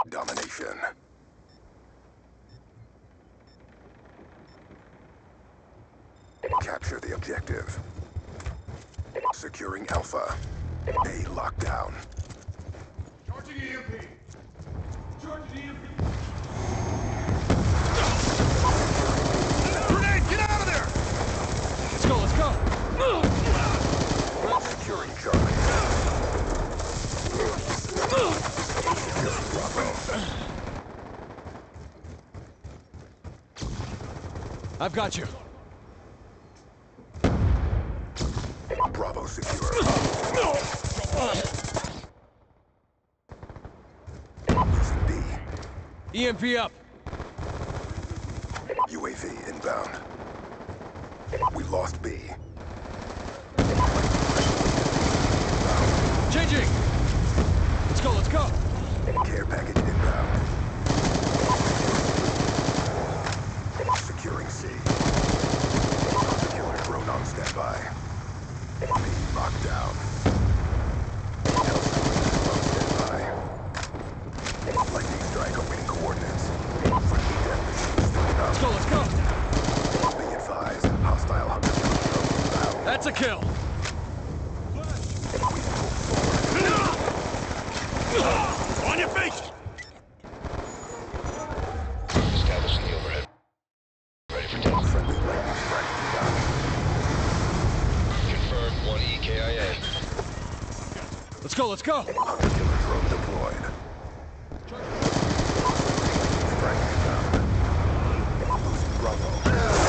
Domination. Capture the objective. Securing Alpha. A lockdown. Charging EMP! Charging EMP! Grenade! Get out of there! Let's go, let's go! Securing Charlie. Bravo. I've got you. Bravo secure. Losing B. EMP up. UAV inbound. We lost B. Changing! Let's go, let's go! Care package inbound. Securing C. Killer drone on standby. B locked down. On standby. Lightning strike awaiting coordinates. Friendly death machine stood up. Let's go, let's go! Be advised, hostile hunter drone inbound. That's a kill! On your face! Establishing the overhead. Ready for takeoff. Friendly lightning strike inbound. Confirmed 1 EKIA. Let's go, let's go! Hunter killer drone deployed. Strike inbound. Losing Bravo.